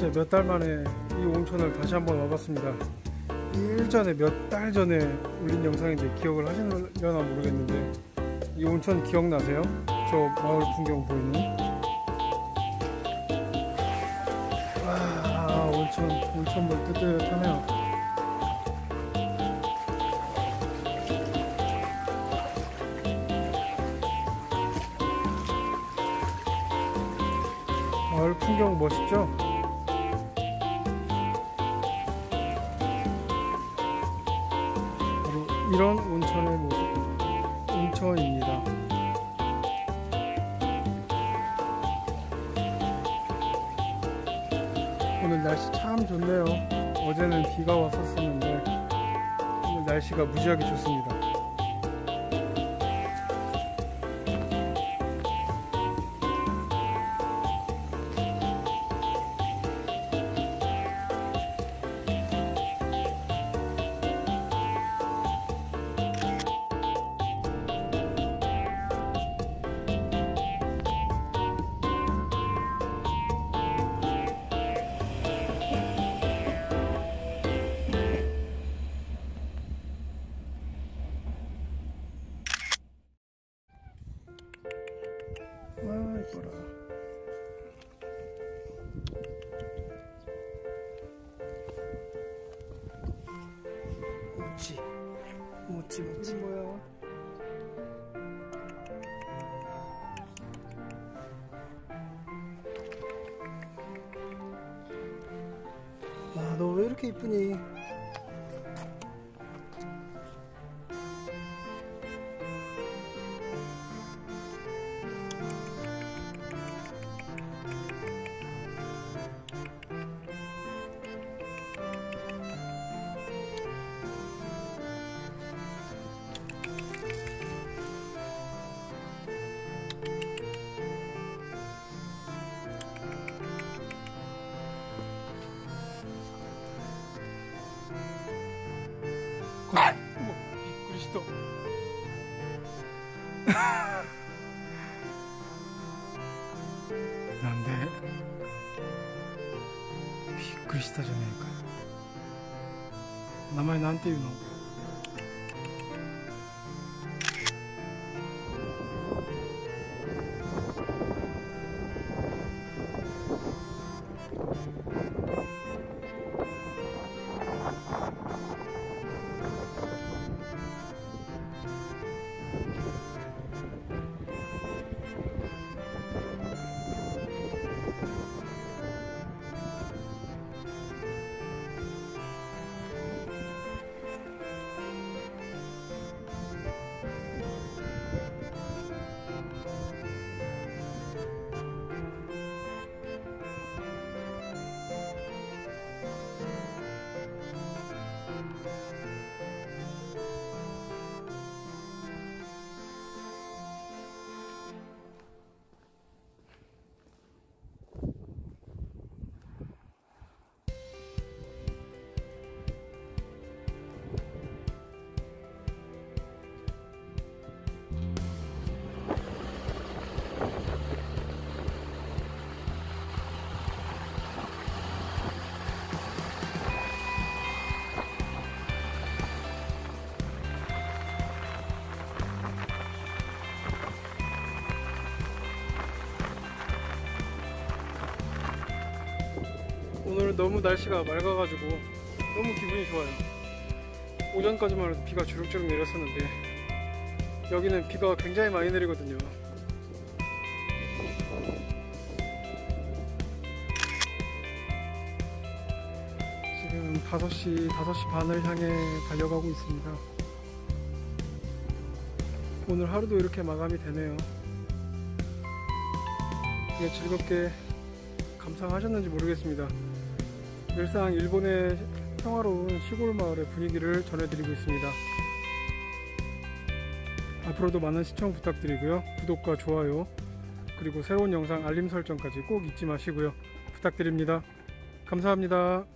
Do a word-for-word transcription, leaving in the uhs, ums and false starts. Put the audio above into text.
진짜 몇 달 만에 이 온천을 다시 한번 와봤습니다. 일전에 몇 달 전에 올린 영상인데 기억을 하시려나 모르겠는데, 이 온천 기억나세요? 저 마을 풍경 보이는? 와, 온천, 온천물 뜨뜻하네요. 마을 풍경 멋있죠? 바로 이런 온천의 모습, 온천입니다. 오늘 날씨 참 좋네요. 어제는 비가 왔었었는데 오늘 날씨가 무지하게 좋습니다. 와, 이뻐라. 모찌 모찌 모찌 뭐야? 아, 너 왜 이렇게 이쁘니? 어머, 비크리스토. 난데 비크리스토じゃねえか。名前なんていうの？오늘은 너무 날씨가 맑아가지고 너무 기분이 좋아요. 오전까지만 해도 비가 주룩주룩 내렸었는데 여기는 비가 굉장히 많이 내리거든요. 지금 다섯 시, 다섯 시 반을 향해 달려가고 있습니다. 오늘 하루도 이렇게 마감이 되네요. 되게 즐겁게 감상하셨는지 모르겠습니다. 늘상 일본의 평화로운 시골 마을의 분위기를 전해드리고 있습니다. 앞으로도 많은 시청 부탁드리고요. 구독과 좋아요, 그리고 새로운 영상 알림 설정까지 꼭 잊지 마시고요. 부탁드립니다. 감사합니다.